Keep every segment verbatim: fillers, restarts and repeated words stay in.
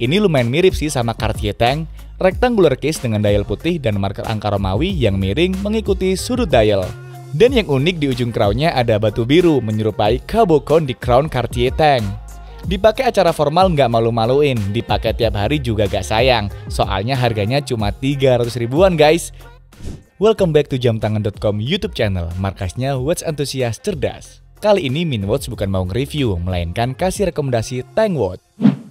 Ini lumayan mirip sih sama Cartier Tank, rectangular case dengan dial putih dan marker angka Romawi yang miring mengikuti sudut dial. Dan yang unik di ujung crownnya ada batu biru menyerupai Cabocon di crown Cartier Tank. Dipakai acara formal nggak malu-maluin, dipakai tiap hari juga gak sayang, soalnya harganya cuma tiga ratus ribuan guys. Welcome back to jam tangan dot com YouTube channel, markasnya watch enthusiast cerdas. Kali ini Minwatch bukan mau nge-review, melainkan kasih rekomendasi TankWatch.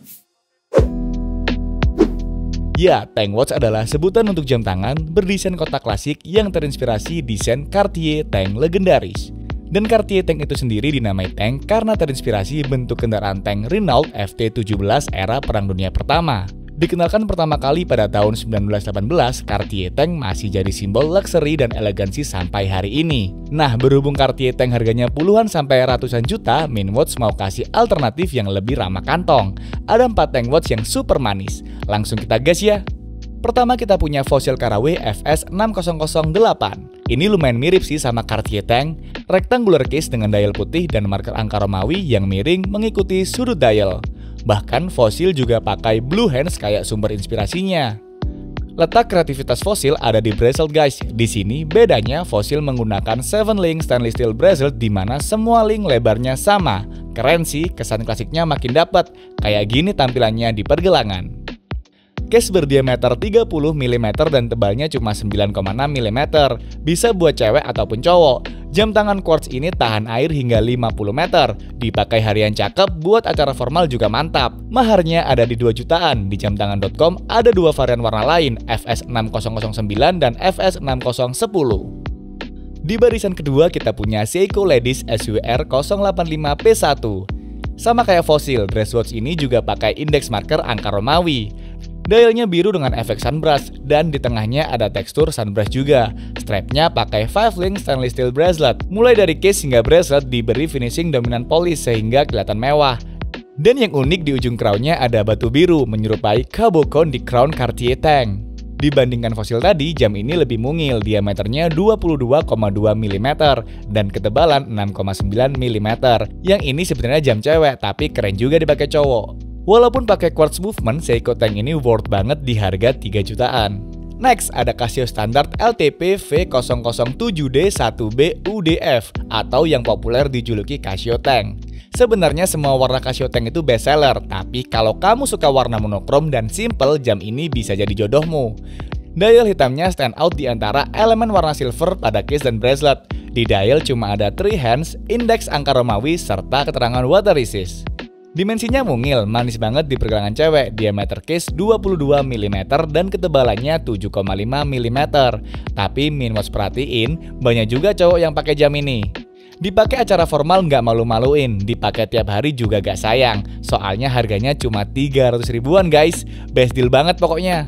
Ya, TankWatch adalah sebutan untuk jam tangan berdesain kotak klasik yang terinspirasi desain Cartier Tank legendaris. Dan Cartier Tank itu sendiri dinamai Tank karena terinspirasi bentuk kendaraan tank Renault F T tujuh belas era Perang Dunia Pertama. Dikenalkan pertama kali pada tahun sembilan belas delapan belas, Cartier Tank masih jadi simbol luxury dan elegansi sampai hari ini. Nah, berhubung Cartier Tank harganya puluhan sampai ratusan juta, Minwatch mau kasih alternatif yang lebih ramah kantong. Ada empat TankWatch yang super manis. Langsung kita gas ya. Pertama kita punya Fossil Caraway F S enam nol nol delapan. Ini lumayan mirip sih sama Cartier Tank, rectangular case dengan dial putih dan marker angka Romawi yang miring mengikuti sudut dial. Bahkan Fossil juga pakai blue hands kayak sumber inspirasinya. Letak kreativitas Fossil ada di bracelet guys. Di sini bedanya Fossil menggunakan seven link stainless steel bracelet di mana semua link lebarnya sama. Keren sih, kesan klasiknya makin dapat. Kayak gini tampilannya di pergelangan. Case berdiameter tiga puluh milimeter dan tebalnya cuma sembilan koma enam milimeter. Bisa buat cewek ataupun cowok. Jam tangan quartz ini tahan air hingga lima puluh meter. Dipakai harian cakep, buat acara formal juga mantap. Maharnya ada di dua jutaan. Di jam tangan dot com ada dua varian warna lain, F S enam nol nol sembilan dan F S enam nol satu nol. Di barisan kedua kita punya Seiko Ladies S W R nol delapan lima P satu. Sama kayak Fossil, dress watch ini juga pakai index marker angka Romawi. Dialnya biru dengan efek sunbrush, dan di tengahnya ada tekstur sunbrush juga. Strapnya pakai five link stainless steel bracelet. Mulai dari case hingga bracelet diberi finishing dominan polish sehingga kelihatan mewah. Dan yang unik di ujung crownnya ada batu biru menyerupai Cabocon di crown Cartier Tank. Dibandingkan Fossil tadi, jam ini lebih mungil, diameternya dua puluh dua koma dua milimeter dan ketebalan enam koma sembilan milimeter. Yang ini sebenarnya jam cewek, tapi keren juga dipakai cowok. Walaupun pakai quartz movement, Seiko Tank ini worth banget di harga tiga jutaan. Next, ada Casio Standard L T P V nol nol tujuh D satu B U D F atau yang populer dijuluki Casio Tank. Sebenarnya semua warna Casio Tank itu best seller, tapi kalau kamu suka warna monokrom dan simple, jam ini bisa jadi jodohmu. Dial hitamnya stand out di antara elemen warna silver pada case dan bracelet. Di dial cuma ada three hands, indeks angka Romawi, serta keterangan water resist. Dimensinya mungil, manis banget di pergelangan cewek, diameter case dua puluh dua milimeter dan ketebalannya tujuh koma lima milimeter. Tapi Minwatch perhatiin, banyak juga cowok yang pakai jam ini. Dipakai acara formal nggak malu-maluin, dipakai tiap hari juga gak sayang, soalnya harganya cuma tiga ratus ribuan guys, best deal banget pokoknya.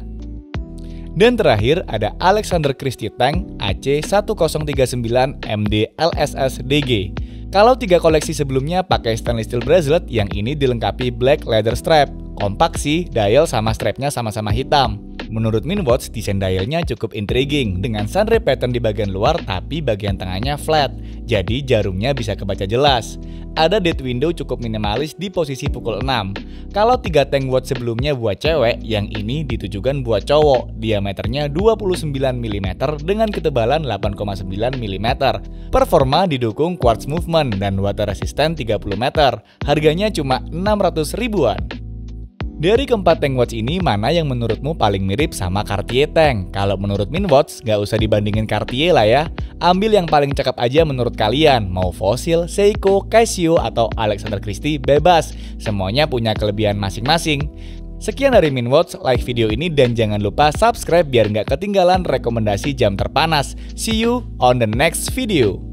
Dan terakhir ada Alexander Christie Tank A C satu nol tiga sembilan M D L S S D G. Kalau tiga koleksi sebelumnya pakai stainless steel bracelet, yang ini dilengkapi black leather strap. Kompak sih, dial sama strapnya sama-sama hitam. Menurut Minwatch, desain dialnya cukup intriguing dengan sunray pattern di bagian luar tapi bagian tengahnya flat, jadi jarumnya bisa kebaca jelas. Ada date window cukup minimalis di posisi pukul enam. Kalau tiga TankWatch sebelumnya buat cewek, yang ini ditujukan buat cowok. Diameternya dua puluh sembilan milimeter dengan ketebalan delapan koma sembilan milimeter. Performa didukung quartz movement dan water resistant tiga puluh meter. Harganya cuma enam ratus ribuan. Dari keempat TankWatch ini, mana yang menurutmu paling mirip sama Cartier Tank? Kalau menurut Minwatch, gak usah dibandingin Cartier lah ya. Ambil yang paling cakep aja menurut kalian. Mau Fossil, Seiko, Casio, atau Alexander Christie, bebas. Semuanya punya kelebihan masing-masing. Sekian dari Minwatch, like video ini dan jangan lupa subscribe biar gak ketinggalan rekomendasi jam terpanas. See you on the next video.